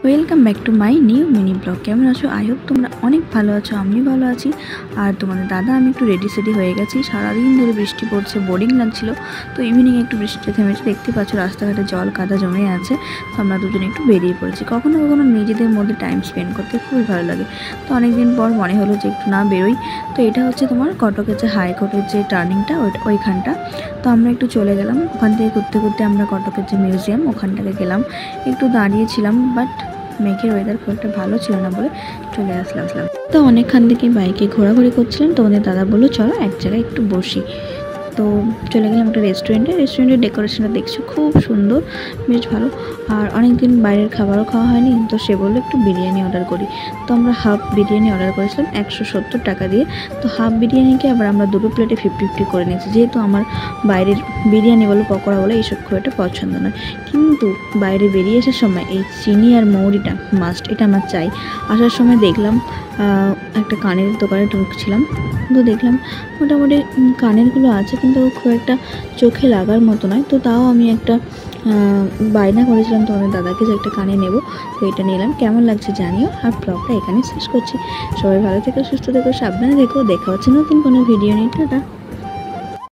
Welcome back to my new mini vlog. কেমন আছো? I hope তোমরা অনেক ভালো আছো, আমিও ভালো আছি। আর তোমাদের দাদা আমি একটু রেডি সেডি হয়ে গেছি। সারাদিন ধরে বৃষ্টি পড়ছে, বোরিং লাগছিল। তো ইভিনিং একটু বৃষ্টিটা থেমেছে, দেখতে পাচ্ছ রাস্তাঘাটে জল কাদা জমে আছে। তো আমরা দুজনে একটু বেরিয়ে পড়েছি। কখনো কখনো নিজেদের মধ্যে টাইম স্পেন্ড করতে খুবই ভালো লাগে। তো অনেকদিন পর মনে হলো যে একটু না বেরোই। তো এটা হচ্ছে তোমার কটকের যে হাইকোর্টের যে টার্নিংটা, ওইখানটা। তো আমরা একটু চলে গেলাম ওখান থেকে ঘুরতে ঘুরতে। আমরা কটকের যে মিউজিয়াম ওখানটাকে গেলাম, একটু দাঁড়িয়েছিলাম, বাট মেঘের ওয়েদার খুব একটা ভালো ছিল না বলে চলে আসলাম। তো অনেকক্ষণ থেকে বাইকে ঘোরাঘুরি করছিলাম। তোমাদের দাদা বললো চলো এক জায়গায় একটু বসি। তো চলে গেলাম একটা রেস্টুরেন্টের ডেকোরেশনটা দেখছো খুব সুন্দর, বেশ ভালো। আর অনেক দিন বাইরের খাবারও খাওয়া হয়নি, তো সে বললো একটু বিরিয়ানি অর্ডার করি। তো আমরা হাফ বিরিয়ানি অর্ডার করেছিলাম 170 টাকা দিয়ে। তো হাফ বিরিয়ানিকে আবার আমরা দুটো প্লেটে 50-50 করে নিয়েছি, যেহেতু আমার বাইরের বিরিয়ানি বলো পকোড়া বলো এইসব খুব একটা পছন্দ নয়। কিন্তু বাইরে বেরিয়ে আসার সময় এই চিনি আর মৌরিটা মাস্ট, এটা আমার চাই। আসার সময় দেখলাম একটা কানের দোকানে ঢুকছিলাম, তো দেখলাম মোটামুটি কানেরগুলো আছে, কিন্তু খুব একটা চোখে লাগার মতো নয়। তো তাও আমি একটা বায়না করেছিলাম তোমাদের দাদাকে যে একটা কানে নেব। তো এটা নিলাম। কেমন লাগছে জানিও। আর ব্লগটা এখানে শেষ করছি। সবাই ভালো থেকো, সুস্থ থেকো, সাবধানে থেকো। দেখা হচ্ছে নতুন কোনো ভিডিও নিয়ে। টাটা।